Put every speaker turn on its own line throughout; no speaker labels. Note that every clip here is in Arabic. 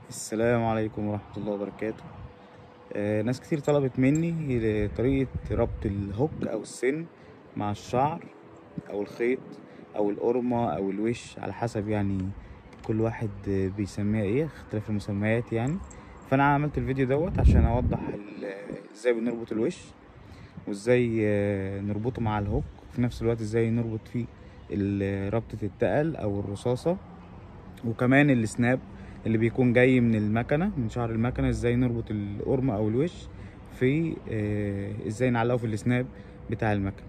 السلام عليكم ورحمة الله وبركاته. ناس كتير طلبت مني طريقة ربط الهوك أو السن مع الشعر أو الخيط أو القرمة أو الوش على حسب يعني كل واحد بيسميها ايه، اختلاف المسميات يعني. فأنا عملت الفيديو دوت عشان أوضح ازاي بنربط الوش وازاي نربطه مع الهوك، وفي نفس الوقت ازاي نربط فيه ربطة التقل أو الرصاصة، وكمان السناب اللي بيكون جاي من المكنه، من شعر المكنه، ازاي نربط القرم او الوش في ازاي نعلقه في السناب بتاع المكنه.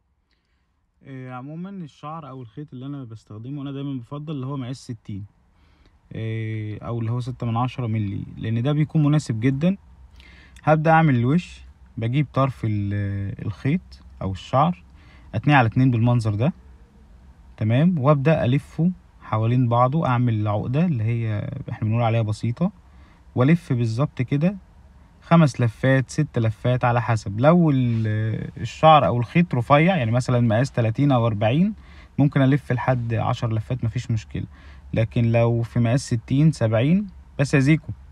عموما الشعر او الخيط اللي انا بستخدمه انا دايما بفضل اللي هو مقاس 60 او اللي هو 6/10 ملي، لان ده بيكون مناسب جدا. هبدأ اعمل الوش، بجيب طرف الخيط او الشعر اتنيه على اتنين بالمنظر ده، تمام، وابدأ الفه حوالين بعضه، اعمل عقدة اللي هي احنا بنقول عليها بسيطة، والف بالظبط كده 5 لفات 6 لفات على حسب. لو الشعر او الخيط رفيع يعني مثلا مقاس 30 او 40 ممكن الف لحد 10 لفات مفيش مشكلة، لكن لو في مقاس 60 70 بس يا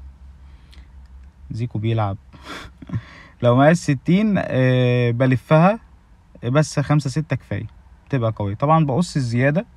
زيكو بيلعب لو مقاس 60 بلفها بس 5 6 كفاية، بتبقى قوية. طبعا بقص الزيادة.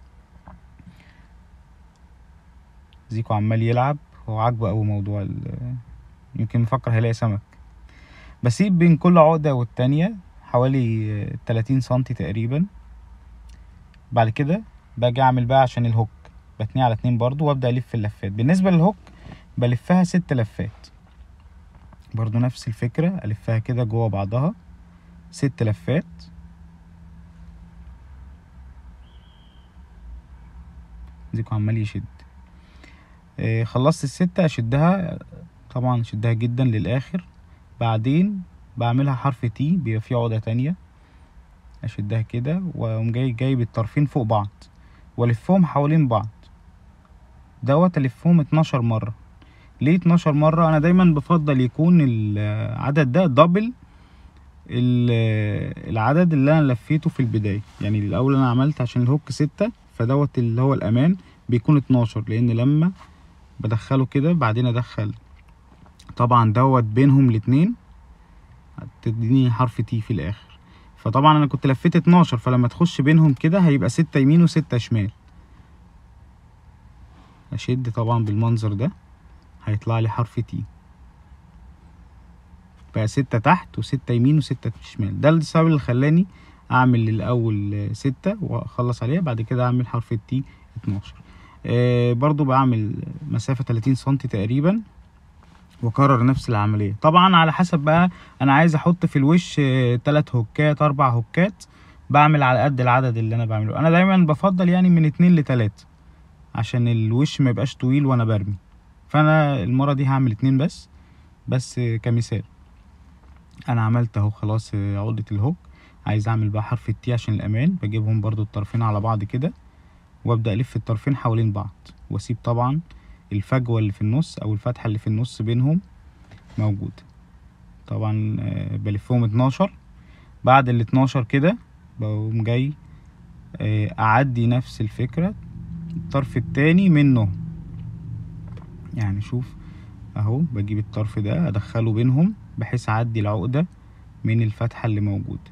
زيكو عمال يلعب، هو عاجبه اوي موضوع يمكن مفكر هيلاقي سمك. بسيب بين كل عقدة والتانية حوالي 30 سنتي تقريبا. بعد كده باجي اعمل بقى عشان الهوك، بتنيه على 2 برضو وابدأ الف اللفات. بالنسبة للهوك بلفها 6 لفات، برضو نفس الفكرة، الفها كده جوه بعضها 6 لفات. ديكو عمال يشد. خلصت ال6 اشدها، طبعا اشدها جدا للاخر. بعدين بعملها حرف تي، بيبقى فيه عقدة تانية، اشدها كده واقوم جايب الطرفين فوق بعض والفهم حوالين بعض دوت، الفهم 12 مرة. ليه 12 مرة؟ انا دايما بفضل يكون العدد ده دبل العدد اللي انا لفيته في البداية. يعني الاول انا عملت عشان الهوك 6، فدوت اللي هو الامان بيكون 12، لان لما بدخله كده بعدين ادخل طبعا دوت بينهم الاتنين تديني حرف تي في الاخر. فطبعا انا كنت لفيت 12، فلما تخش بينهم كده هيبقى 6 يمين و6 شمال. اشد طبعا بالمنظر ده هيطلع لي حرف تي، بقى 6 تحت و6 يمين و6 شمال. ده السبب اللي خلاني اعمل الاول 6 واخلص عليها، بعد كده اعمل حرف التي 12. برضو بعمل مسافة 30 سنتي تقريبا واكرر نفس العملية. طبعا على حسب بقى انا عايز احط في الوش 3 هوكات 4 هوكات، بعمل على قد العدد اللي انا بعمله. انا دايما بفضل يعني من 2 ل3 عشان الوش ما يبقاش طويل وانا برمي، فانا المرة دي هعمل 2 بس كمثال. انا عملت اهو خلاص عقدة الهوك. عايز اعمل بقى حرف التي عشان الامان، بجيبهم برضو الطرفين على بعض كده وابدأ الف الطرفين حوالين بعض، واسيب طبعا الفجوة اللي في النص او الفتحة اللي في النص بينهم موجودة. طبعا بلفهم 12. بعد ال12 كده بقوم جاي اعدي نفس الفكرة الطرف التاني منه. يعني شوف اهو، بجيب الطرف ده ادخله بينهم بحيث اعدي العقدة من الفتحة اللي موجودة.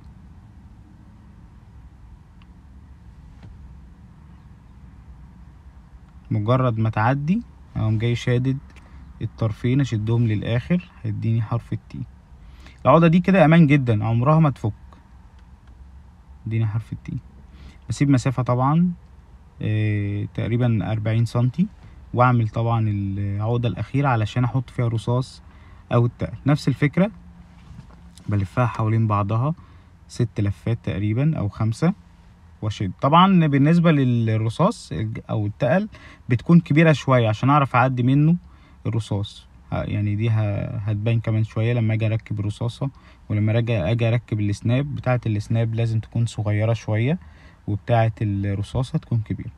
مجرد ما تعدي اقوم جاي شادد الطرفين، اشدهم للاخر هيديني حرف التي. العقدة دي كده امان جدا، عمرها ما تفك. اديني حرف التي. بسيب مسافة طبعا تقريبا 40 سنتي، واعمل طبعا العقدة الاخيرة علشان احط فيها رصاص او التقل. نفس الفكرة بلفها حوالين بعضها 6 لفات تقريبا او 5 واشد. طبعا بالنسبة للرصاص او التقل بتكون كبيرة شوية عشان اعرف اعدي منه الرصاص. يعني دي هتبان كمان شوية لما اجي اركب الرصاصة، ولما اجي اركب السناب. بتاعة السناب لازم تكون صغيرة شوية، وبتاعة الرصاصة تكون كبيرة.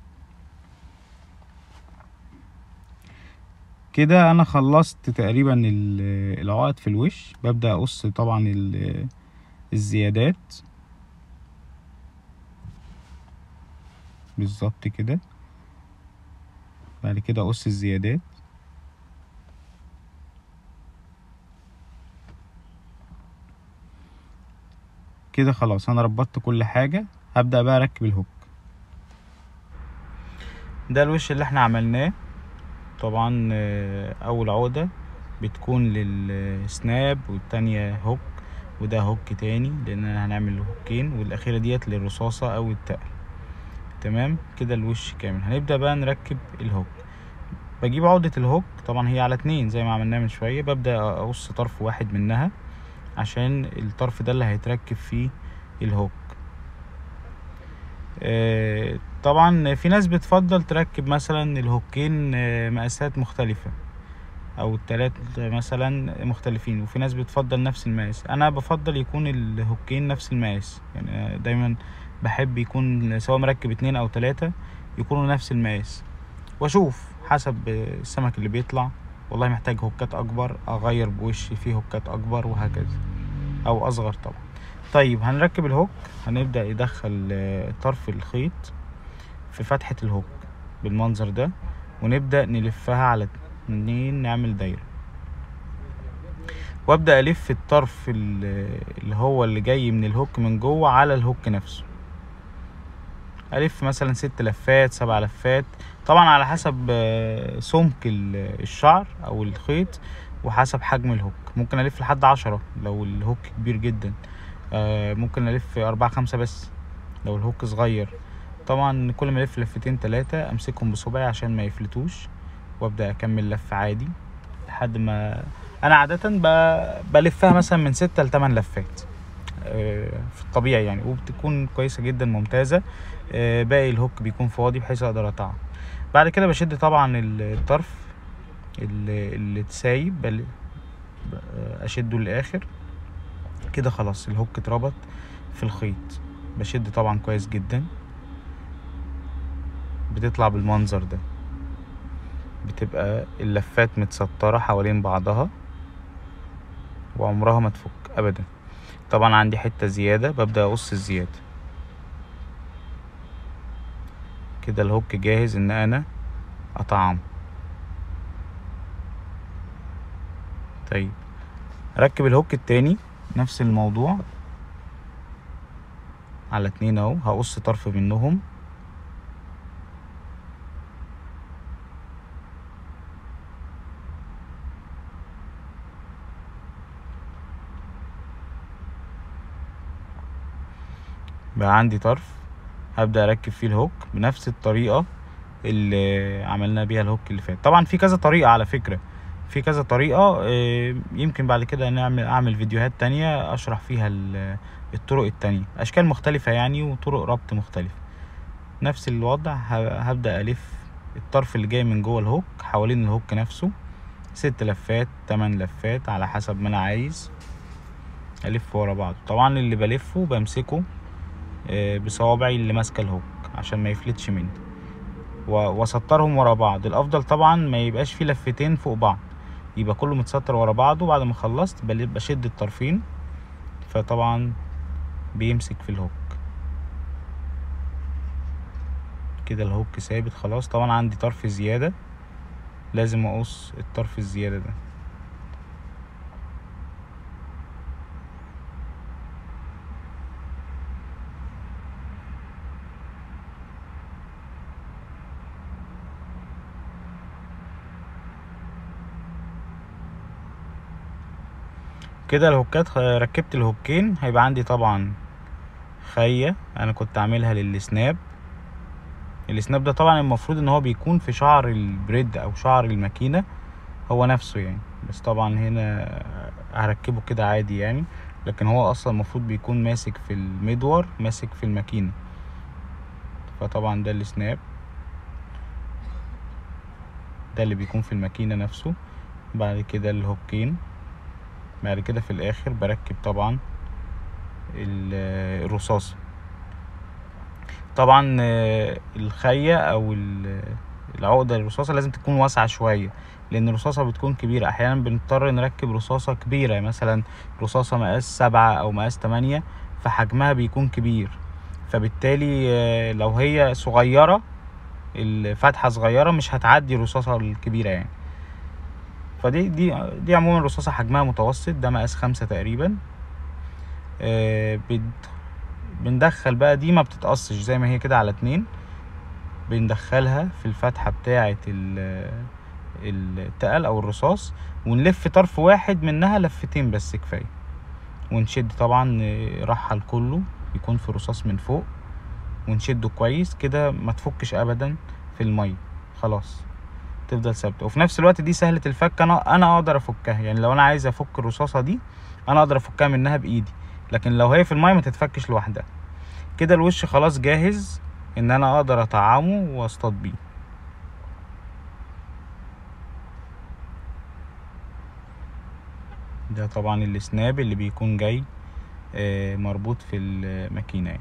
كده انا خلصت تقريبا العقد في الوش. ببدأ اقص طبعا الزيادات بالظبط كده. بعد كده اقص الزيادات كده خلاص انا ربطت كل حاجة. هبدأ بقى اركب الهوك. ده الوش اللي احنا عملناه. طبعا اول عقدة بتكون للسناب والتانية هوك، وده هوك تاني لاننا هنعمل هوكين، والاخيرة ديت للرصاصة او التقل. تمام كده الوش كامل. هنبدأ بقى نركب الهوك. بجيب عقدة الهوك، طبعا هي على 2 زي ما عملناها من شوية. ببدأ اقص طرف واحد منها عشان الطرف ده اللي هيتركب فيه الهوك. طبعا في ناس بتفضل تركب مثلا الهوكين مقاسات مختلفة او التلات مثلا مختلفين، وفي ناس بتفضل نفس المقاس. انا بفضل يكون الهوكين نفس المقاس، يعني دايما بحب يكون سواء مركب 2 أو 3 يكونوا نفس المقاس، واشوف حسب السمك اللي بيطلع. والله محتاج هوكات اكبر اغير بوشي فيه هوكات اكبر، وهكذا، او اصغر طبعا. طيب هنركب الهوك. هنبدأ يدخل طرف الخيط في فتحة الهوك بالمنظر ده، ونبدأ نلفها على 2، نعمل دايرة، وابدأ الف الطرف اللي هو اللي جاي من الهوك من جوه على الهوك نفسه. الف مثلا 6 لفات 7 لفات، طبعا على حسب سمك الشعر او الخيط وحسب حجم الهوك. ممكن الف لحد 10 لو الهوك كبير جدا، ممكن الف 4 5 بس لو الهوك صغير. طبعا كل ما الف لفتين 3 امسكهم بصبعي عشان ما يفلتوش، وابدا اكمل لف عادي لحد ما انا عاده بلفها مثلا من 6 ل 8 لفات في الطبيعي يعني، وبتكون كويسه جدا ممتازه. باقي الهوك بيكون فاضي بحيث اقدر اقطعه. بعد كده بشد طبعا الطرف اللي اتسايب، اشده للاخر كده. خلاص الهوك اتربط في الخيط. بشد طبعا كويس جدا، بتطلع بالمنظر ده. بتبقى اللفات متسطرة حوالين بعضها وعمرها ما تفك ابدا. طبعا عندي حتة زيادة ببدأ اقص الزيادة كده. الهوك جاهز ان انا اطعمه. طيب اركب الهوك التاني نفس الموضوع على 2 اهو. هقص طرف منهم، بقى عندي طرف هبدأ اركب فيه الهوك بنفس الطريقة اللي عملنا بيها الهوك اللي فات. طبعا في كذا طريقة على فكرة، في كذا طريقة. يمكن بعد كده اعمل فيديوهات تانية اشرح فيها الطرق التانية، اشكال مختلفة يعني وطرق ربط مختلفة. نفس الوضع هبدأ الف الطرف اللي جاي من جوه الهوك حوالين الهوك نفسه 6 لفات 8 لفات على حسب ما انا عايز. الف ورا بعض. طبعا اللي بلفه بمسكه بصوابعي اللي ماسكه الهوك عشان ما يفلتش مني، واسطرهم ورا بعض. الافضل طبعا ما يبقاش فيه لفتين فوق بعض، يبقى كله متسطر ورا بعضه. وبعد ما خلصت بشد الطرفين، فطبعا بيمسك في الهوك كده. الهوك ثابت خلاص. طبعا عندي طرف زيادة لازم اقص الطرف الزيادة ده. كده الهوكات ركبت الهوكين. هيبقى عندي طبعا خية انا كنت عاملها للسناب. السناب ده طبعا المفروض ان هو بيكون في شعر البريد او شعر الماكينة هو نفسه يعني، بس طبعا هنا هركبه كده عادي يعني، لكن هو اصلا المفروض بيكون ماسك في المدور ماسك في الماكينة. فطبعا ده السناب ده اللي بيكون في الماكينة نفسه. بعد كده الهوكين. بعد كده في الاخر بركب طبعا الرصاصة. طبعا الخية او العقدة الرصاصة لازم تكون واسعة شوية، لان الرصاصة بتكون كبيرة. احيانا بنضطر نركب رصاصة كبيرة، مثلا رصاصة مقاس 7 او مقاس 8، فحجمها بيكون كبير. فبالتالي لو هي صغيرة الفتحة صغيرة مش هتعدي الرصاصة الكبيرة يعني. فدي عموما رصاصة حجمها متوسط، ده مقاس 5 تقريبا. بندخل بقى دي، ما بتتقصش زي ما هي كده على 2، بندخلها في الفتحة بتاعة التقل او الرصاص، ونلف طرف واحد منها لفتين بس كفاية، ونشد طبعا رحل كله يكون في رصاص من فوق، ونشده كويس كده ما تفكش ابدا في المية، خلاص تفضل ثابته. وفي نفس الوقت دي سهلة الفك، انا اقدر افكها، يعني لو انا عايز افك الرصاصة دي انا اقدر افكها منها بايدي، لكن لو هي في المية ما تتفكش لوحدها. كده الوش خلاص جاهز ان انا اقدر اطعمه واصطاد بيه. ده طبعا السناب اللي بيكون جاي مربوط في الماكينة.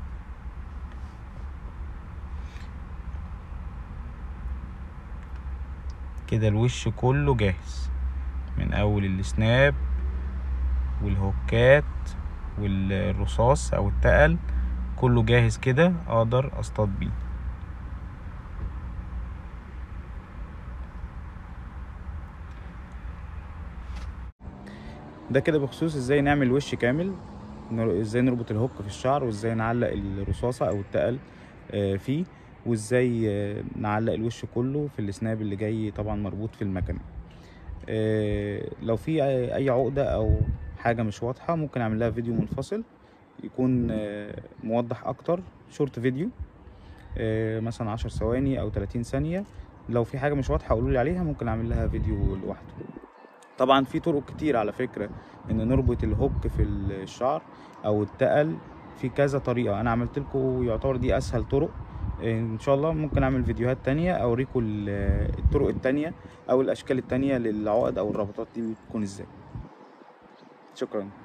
كده الوش كله جاهز، من اول السناب والهوكات والرصاص او التقل، كله جاهز كده اقدر اصطاد بيه. ده كده بخصوص ازاي نعمل وش كامل، ازاي نربط الهوك في الشعر، وازاي نعلق الرصاصة او التقل فيه، وازاي نعلق الوش كله في السناب اللي جاي طبعا مربوط في المكنة. لو في اي عقدة او حاجة مش واضحة ممكن اعمل لها فيديو منفصل يكون موضح اكتر، شورت فيديو مثلا 10 ثواني او 30 ثانية. لو في حاجة مش واضحة قولولي عليها ممكن اعمل لها فيديو لوحده. طبعا في طرق كتير على فكرة ان نربط الهوك في الشعر او التقل، في كذا طريقة، انا عملت لكم يعتبر دي اسهل طرق. ان شاء الله ممكن اعمل فيديوهات تانية اوريكم الطرق التانية او الاشكال التانية للعقد او الربطات دي بتكون ازاي. شكرا.